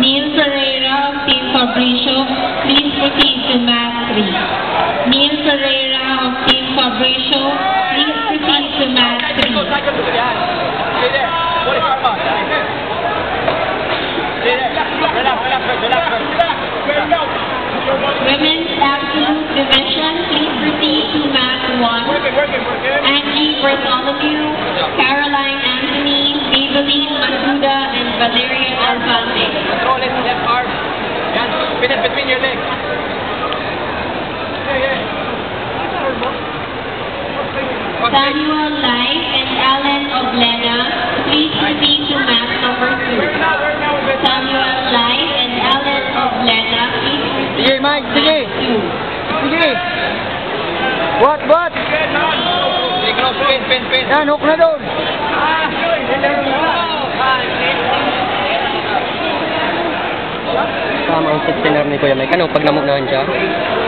Neil Ferreira of Team Fabricio, please proceed to Mat 3. Neil Ferreira of Team Fabricio, please proceed to Mat 3. Stay there. 45 miles. Stay there. Relax. Women's Absolute Division, please proceed to Mat 1. Angie Bartholomew, Caroline Anthony, Maybelline Masuda, and Valeria Alfante. Control it, left arm. Yan, spin it between your legs. Samuel Lai and Alan Oblena, please proceed to Mat number 2. Samuel Lai and Alan Oblena, please proceed Sige, Mike, to sige. Mat 2. Sige. Buat. Sige, close, spin. Yan, hook na doon. Tama ang 16er ni Kuya Mike. Ano, pag namunahan siya?